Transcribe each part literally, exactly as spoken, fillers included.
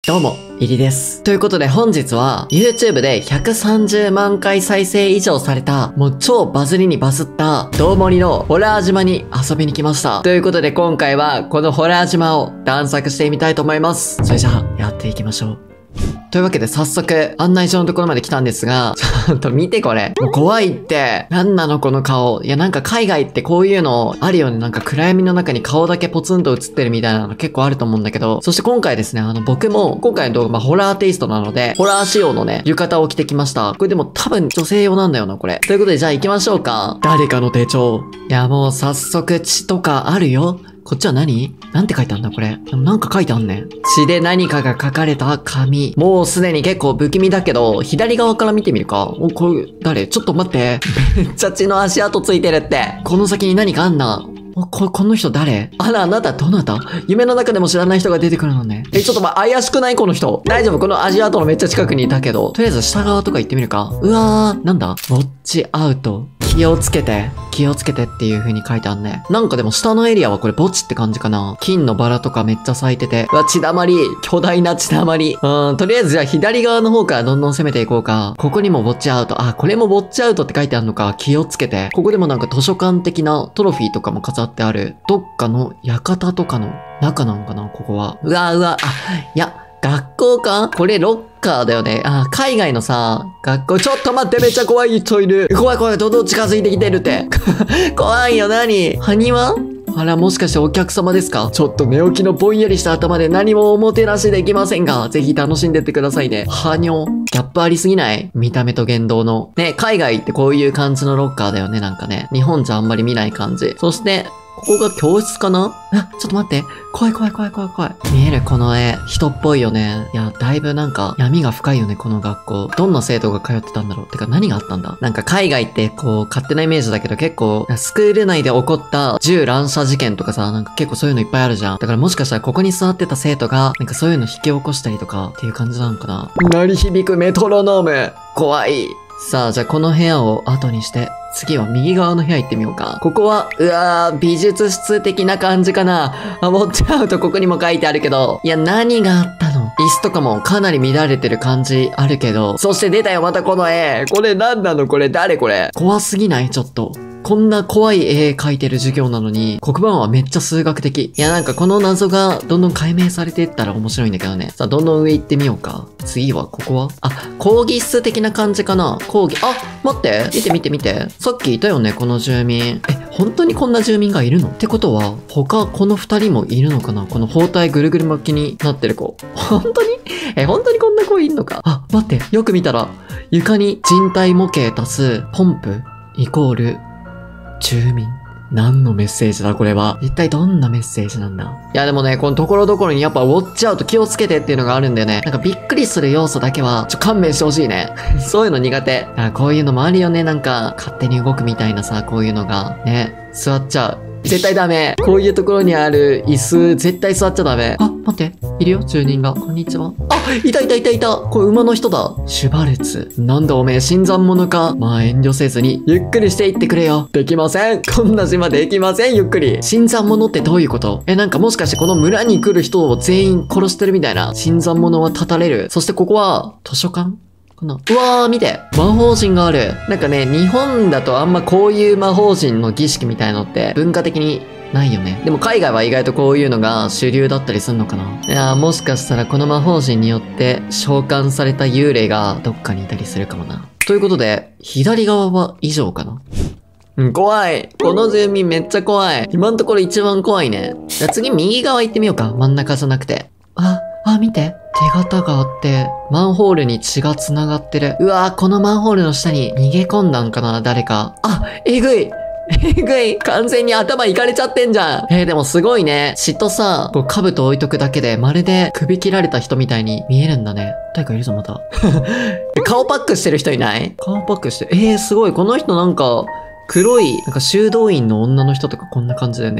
どうも、いりです。ということで本日は YouTube でひゃくさんじゅうまんかい再生以上された、もう超バズりにバズったどうもりのホラー島に遊びに来ました。ということで今回はこのホラー島を探索してみたいと思います。それじゃあやっていきましょう。というわけで早速案内所のところまで来たんですが、ちょっと見てこれ。もう怖いって。なんなのこの顔。いやなんか海外ってこういうのあるよね。なんか暗闇の中に顔だけポツンと映ってるみたいなの結構あると思うんだけど、そして今回ですね、あの僕も今回の動画、まあホラーテイストなので、ホラー仕様のね、浴衣を着てきました。これでも多分女性用なんだよな、これ。ということでじゃあ行きましょうか。誰かの手帳。いやもう早速血とかあるよ。こっちは何？なんて書いてあんだこれ。なんか書いてあんねん。血で何かが書かれた紙。もうすでに結構不気味だけど、左側から見てみるか。お、これ、誰？ちょっと待って。めっちゃ血の足跡ついてるって。この先に何かあんな。お、こ、この人誰？あら、あなたどなた？夢の中でも知らない人が出てくるのね。え、ちょっとま、怪しくないこの人。大丈夫？この足跡のめっちゃ近くにいたけど。とりあえず下側とか行ってみるか。うわー、なんだ？ウォッチアウト。気をつけて。気をつけてっていう風に書いてあんね。なんかでも下のエリアはこれ墓地って感じかな。金のバラとかめっちゃ咲いてて。うわ、血だまり。巨大な血だまり。うん、とりあえずじゃあ左側の方からどんどん攻めていこうか。ここにもウォッチアウト。あ、これもウォッチアウトって書いてあるのか。気をつけて。ここでもなんか図書館的なトロフィーとかも飾ってある。どっかの館とかの中なのかな、ここは。うわうわ、あ、いや。学校か？これロッカーだよね。あ、海外のさ、学校、ちょっと待って、めっちゃ怖い人いる。怖い怖い、どんどん近づいてきてるって。怖いよ、何？埴輪？あら、もしかしてお客様ですか？ちょっと寝起きのぼんやりした頭で何もおもてなしできませんが、ぜひ楽しんでってくださいね。はにょ。ギャップありすぎない？見た目と言動の。ね、海外ってこういう感じのロッカーだよね、なんかね。日本じゃあんまり見ない感じ。そして、ここが教室かな？あ、ちょっと待って。怖い怖い怖い怖い怖い。見えるこの絵。人っぽいよね。いや、だいぶなんか闇が深いよね、この学校。どんな生徒が通ってたんだろう。てか何があったんだ？なんか海外ってこう、勝手なイメージだけど結構、スクール内で起こった銃乱射事件とかさ、なんか結構そういうのいっぱいあるじゃん。だからもしかしたらここに座ってた生徒が、なんかそういうの引き起こしたりとかっていう感じなのかな。鳴り響くメトロノーム。怖い。さあ、じゃあこの部屋を後にして、次は右側の部屋行ってみようか。ここは、うわー、美術室的な感じかな。あ、ウォッチアウトここにも書いてあるけど。いや、何があったの？椅子とかもかなり乱れてる感じあるけど。そして出たよ、またこの絵。これ何なの？これ誰これ？怖すぎない？ちょっと。こんな怖い絵描いてる授業なのに、黒板はめっちゃ数学的。いやなんかこの謎がどんどん解明されていったら面白いんだけどね。さあどんどん上行ってみようか。次はここは？あ、講義室的な感じかな。講義、あ、待って。見て見て見て。さっきいたよね、この住民。え、本当にこんな住民がいるの？ってことは、他この二人もいるのかな？この包帯ぐるぐる巻きになってる子。本当に？え、本当にこんな子いるのか？あ、待って。よく見たら、床に人体模型足すポンプイコール住民。何のメッセージだこれは。一体どんなメッセージなんだ？いやでもね、このところどころにやっぱウォッチアウト気をつけてっていうのがあるんだよね。なんかびっくりする要素だけは、ちょ、勘弁してほしいね。そういうの苦手。あ、こういうのもあるよね。なんか、勝手に動くみたいなさ、こういうのが。ね、座っちゃう。絶対ダメ。こういうところにある椅子、絶対座っちゃダメ。あ、待って。いるよ、住人が。こんにちは。あ、いたいたいたいた。これ馬の人だ。シュバルツ。なんだおめえ、新参者か。まあ遠慮せずに、ゆっくりしていってくれよ。できません。こんな島できません、ゆっくり。新参者ってどういうこと？え、なんかもしかしてこの村に来る人を全員殺してるみたいな。新参者は立たれる。そしてここは、図書館？かな。うわー、見て。魔法陣がある。なんかね、日本だとあんまこういう魔法陣の儀式みたいのって文化的にないよね。でも海外は意外とこういうのが主流だったりすんのかな。いやー、もしかしたらこの魔法陣によって召喚された幽霊がどっかにいたりするかもな。ということで、左側は以上かな。うん、怖い。この住民めっちゃ怖い。今のところ一番怖いね。じゃあ次右側行ってみようか。真ん中じゃなくて。あ、あ、見て。手形があって、マンホールに血が繋がってる。うわー、このマンホールの下に逃げ込んだんかな、誰か。あ、えぐい。えぐい。完全に頭いかれちゃってんじゃん。えー、でもすごいね。血とさ、こう、兜置いとくだけで、まるで首切られた人みたいに見えるんだね。誰かいるぞ、また。顔パックしてる人いない？顔パックしてる。えー、すごい。この人なんか、黒い、なんか修道院の女の人とかこんな感じだよね。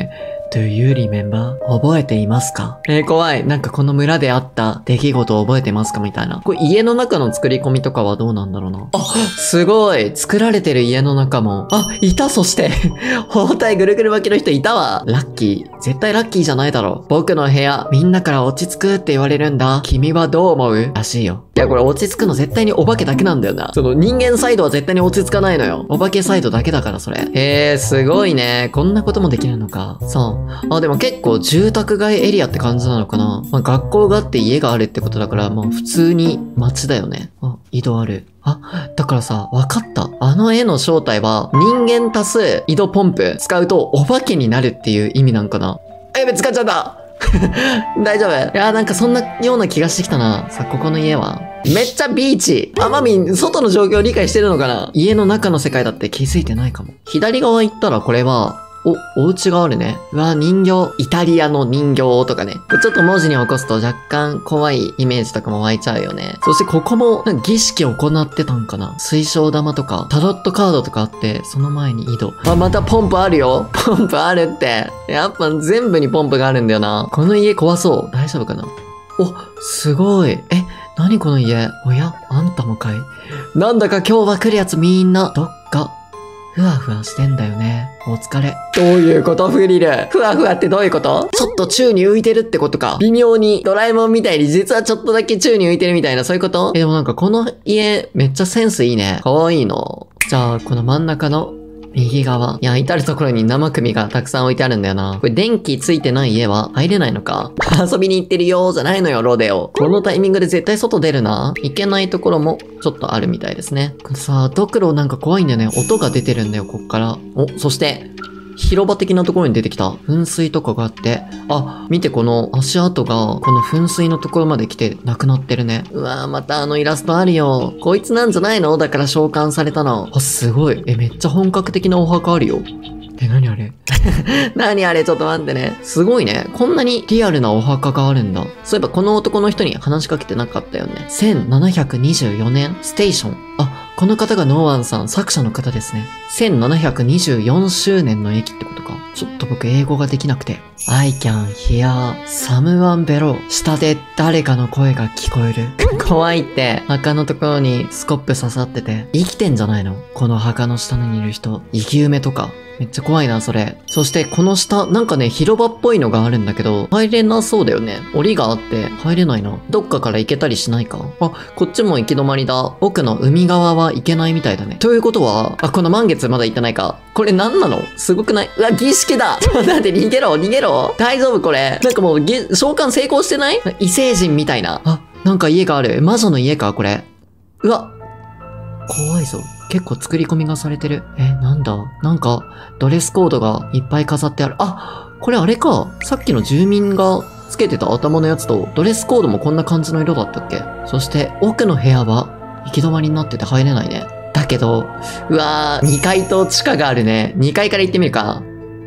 Do you remember? 覚えていますか？えー、怖い。なんかこの村であった出来事を覚えてますかみたいな。これ家の中の作り込みとかはどうなんだろうな。あ、すごい。作られてる家の中も。あ、いた、そして。包帯ぐるぐる巻きの人いたわ。ラッキー。絶対ラッキーじゃないだろ。僕の部屋、みんなから落ち着くって言われるんだ。君はどう思う？らしいよ。いや、これ落ち着くの絶対にお化けだけなんだよな。その人間サイドは絶対に落ち着かないのよ。お化けサイドだけだからそれ。へえ、すごいね。こんなこともできるのか。そう。あ、でも結構住宅街エリアって感じなのかな。まあ、学校があって家があるってことだから、もう普通に街だよね。あ、井戸ある。あ、だからさ、わかった。あの絵の正体は、人間足す井戸ポンプ使うとお化けになるっていう意味なんかな。え、べ、使っちゃった大丈夫？いやー、なんかそんなような気がしてきたな。さあ、ここの家はめっちゃビーチ。あまみん、外の状況を理解してるのかな？家の中の世界だって気づいてないかも。左側行ったらこれは、お、お家があるね。うわ、人形。イタリアの人形とかね。ちょっと文字に起こすと若干怖いイメージとかも湧いちゃうよね。そしてここも、なんか儀式を行ってたんかな。水晶玉とか、タロットカードとかあって、その前に井戸。あ、またポンプあるよ。ポンプあるって。やっぱ全部にポンプがあるんだよな。この家怖そう。大丈夫かな？お、すごい。え、なにこの家？おや？あんたもかい？なんだか今日は来るやつみんな、どっか、ふわふわしてんだよね。お疲れ。どういうことフリル？ふわふわってどういうこと？ちょっと宙に浮いてるってことか。微妙にドラえもんみたいに実はちょっとだけ宙に浮いてるみたいなそういうこと？え、でもなんかこの家めっちゃセンスいいね。かわいいの。じゃあこの真ん中の右側。いや、至るところに生首がたくさん置いてあるんだよな。これ電気ついてない家は入れないのか？遊びに行ってるよーじゃないのよ、ロデオ。このタイミングで絶対外出るな。行けないところもちょっとあるみたいですね。これさ、ドクロなんか怖いんだよね。音が出てるんだよ、こっから。お、そして、広場的なところに出てきた。噴水とかがあって。あ、見てこの足跡が、この噴水のところまで来てなくなってるね。うわー、またあのイラストあるよ。こいつなんじゃないの？だから召喚されたの。あ、すごい。え、めっちゃ本格的なお墓あるよ。え、なにあれ何あれちょっと待ってね。すごいね。こんなにリアルなお墓があるんだ。そういえばこの男の人に話しかけてなかったよね。せんななひゃくにじゅうよねん、ステーション。あ、この方がノーアンさん、作者の方ですね。せんななひゃくにじゅうよんしゅうねんの駅ってことか。ちょっと僕英語ができなくて。I can hear someone below. 下で誰かの声が聞こえる。怖いって。墓のところにスコップ刺さってて。生きてんじゃないの？この墓の下にいる人。生き埋めとか。めっちゃ怖いな、それ。そして、この下、なんかね、広場っぽいのがあるんだけど、入れなそうだよね。檻があって、入れないな。どっかから行けたりしないか？あ、こっちも行き止まりだ。奥の海側は行けないみたいだね。ということは、あ、この満月まだ行ってないか。これ何なの？すごくない？うわ、儀式だ！ちょっと待って、逃げろ、逃げろ！大丈夫これ。なんかもう、召喚成功してない？異星人みたいな。あ、なんか家がある。魔女の家か、これ。うわ。怖いぞ。結構作り込みがされてる。え、なんだ？なんか、ドレスコードがいっぱい飾ってある。あ、これあれか。さっきの住民がつけてた頭のやつと、ドレスコードもこんな感じの色だったっけ？そして、奥の部屋は、行き止まりになってて入れないね。だけど、うわー、にかいと地下があるね。にかいから行ってみるか。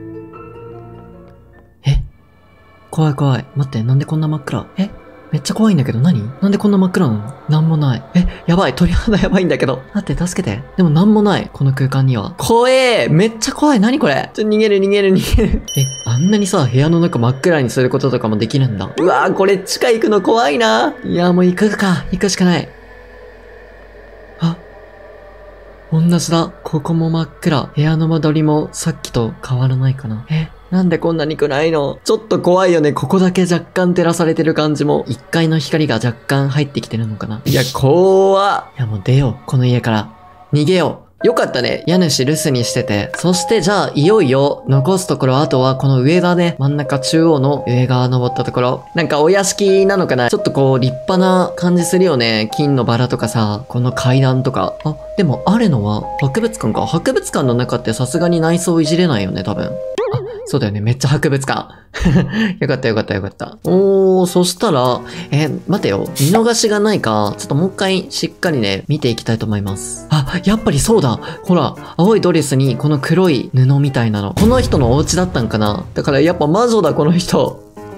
え？怖い怖い。待って、なんでこんな真っ暗？え？めっちゃ怖いんだけど何？なんでこんな真っ暗なの？なんもない。え、やばい。鳥肌やばいんだけど。待って、助けて。でもなんもない。この空間には。怖えー。めっちゃ怖い。何これ？ちょ、逃げる逃げる逃げる。え、あんなにさ、部屋の中真っ暗にすることとかもできるんだ。うわー、これ地下行くの怖いな。いや、もう行くか。行くしかない。あ、同じだ。ここも真っ暗。部屋の間取りもさっきと変わらないかな。え、なんでこんなに暗いの？ちょっと怖いよね。ここだけ若干照らされてる感じも。いっかいの光が若干入ってきてるのかな。いや、怖っ。いや、もう出よう。この家から。逃げよう。よかったね。家主留守にしてて。そしてじゃあ、いよいよ、残すところ、あとはこの上だね。真ん中中央の上側登ったところ。なんかお屋敷なのかな？ちょっとこう、立派な感じするよね。金のバラとかさ、この階段とか。あ、でもあるのは、博物館か。博物館の中ってさすがに内装いじれないよね、多分。そうだよね。めっちゃ博物館。よかったよかったよかった。おー、そしたら、えー、待てよ。見逃しがないか。ちょっともう一回しっかりね、見ていきたいと思います。あ、やっぱりそうだ。ほら、青いドレスにこの黒い布みたいなの。この人のお家だったんかな。だからやっぱ魔女だ、この人。あ、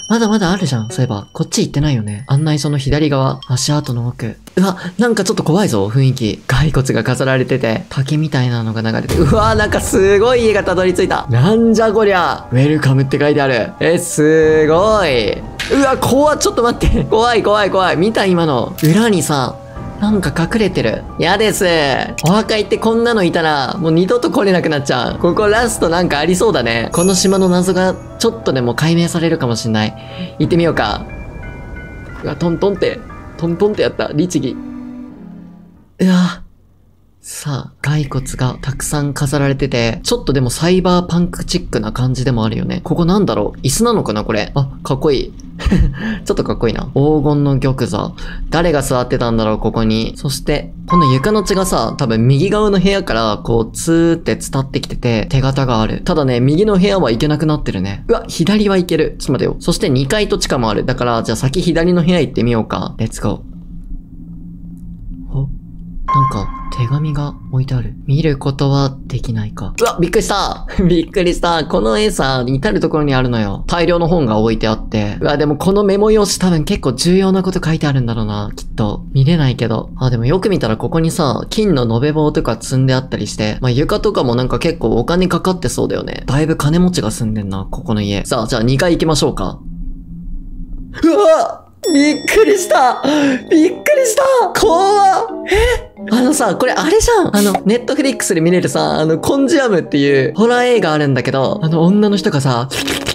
まだまだあるじゃん。そういえば。こっち行ってないよね。案内所の左側。足跡の奥。うわ、なんかちょっと怖いぞ、雰囲気。骸骨が飾られてて、滝みたいなのが流れて、うわ、なんかすごい家がたどり着いた。なんじゃこりゃ。ウェルカムって書いてある。え、すごい。うわ、怖っ、ちょっと待って。怖い怖い怖い。見た今の。裏にさ、なんか隠れてる。嫌です。お墓行ってこんなのいたら、もう二度と来れなくなっちゃう。ここラストなんかありそうだね。この島の謎がちょっとでも解明されるかもしんない。行ってみようか。うわ、トントンって、トントンってやった。律儀。うわ。さあ、骸骨がたくさん飾られてて、ちょっとでもサイバーパンクチックな感じでもあるよね。ここなんだろう？椅子なのかなこれ。あ、かっこいい。ちょっとかっこいいな。黄金の玉座。誰が座ってたんだろうここに。そして、この床の血がさ、多分右側の部屋から、こう、ツーって伝ってきてて、手形がある。ただね、右の部屋は行けなくなってるね。うわ、左は行ける。ちょっと待てよ。そしてにかいと地下もある。だから、じゃあ先左の部屋行ってみようか。レッツゴー。お、なんか、手紙が置いてある。見ることはできないか。うわ、びっくりしたびっくりしたこの絵さ、至るところにあるのよ。大量の本が置いてあって。うわ、でもこのメモ用紙多分結構重要なこと書いてあるんだろうな、きっと。見れないけど。あ、でもよく見たらここにさ、金の延べ棒とか積んであったりして、まあ、床とかもなんか結構お金かかってそうだよね。だいぶ金持ちが住んでんな、ここの家。さあ、じゃあにかい行きましょうか。うわびっくりしたびっくりした怖っえあのさ、これあれじゃんあの、ネットフリックスで見れるさ、あの、コンジアムっていうホラー映画あるんだけど、あの、女の人がさ、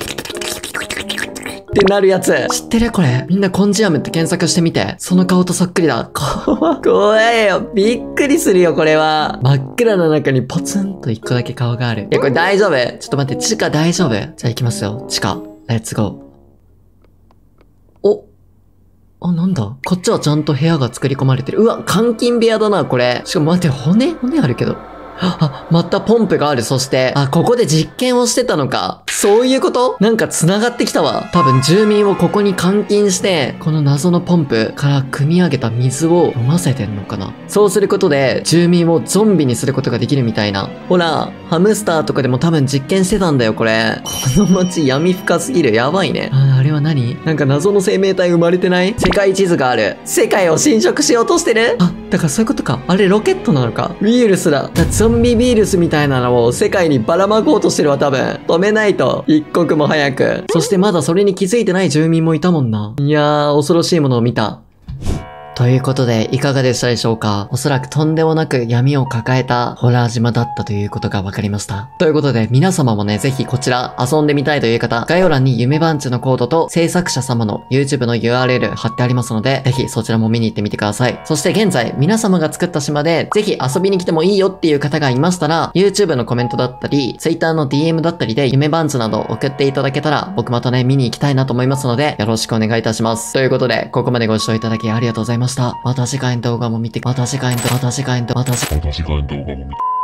ってなるやつ。知ってるこれ。みんなコンジアムって検索してみて。その顔とそっくりだ。怖怖いよ。びっくりするよ、これは。真っ暗な中にポツンと一個だけ顔がある。いや、これ大丈夫ちょっと待って、地下大丈夫じゃあ行きますよ。地下。レッツゴー。おあ、なんだこっちはちゃんと部屋が作り込まれてる。うわ、監禁部屋だな、これ。しかも待って、骨骨あるけど。あ、またポンプがある。そして、あ、ここで実験をしてたのか。そういうことなんか繋がってきたわ。多分住民をここに監禁して、この謎のポンプから汲み上げた水を飲ませてんのかな。そうすることで、住民をゾンビにすることができるみたいな。ほら、ハムスターとかでも多分実験してたんだよ、これ。この街闇深すぎる。やばいね。あ、あれは何なんか謎の生命体生まれてない世界地図がある。世界を侵食しようとしてるあ、だからそういうことか。あれロケットなのか。ウイルスだ。だゾンビウイルスみたいなのを世界にばらまこうとしてるわ、多分。止めないと。一刻も早く。そしてまだそれに気づいてない住民もいたもんな。いやー、恐ろしいものを見た。ということで、いかがでしたでしょうか？おそらくとんでもなく闇を抱えたホラー島だったということが分かりました。ということで、皆様もね、ぜひこちら遊んでみたいという方、概要欄に夢番地のコードと制作者様の YouTube の ユーアールエル 貼ってありますので、ぜひそちらも見に行ってみてください。そして現在、皆様が作った島で、ぜひ遊びに来てもいいよっていう方がいましたら、YouTube のコメントだったり、Twitter の ディーエム だったりで夢番地など送っていただけたら、僕またね、見に行きたいなと思いますので、よろしくお願いいたします。ということで、ここまでご視聴いただきありがとうございました。また次回の動画も見て、また次回の、また次回の、また次回の動画も見て。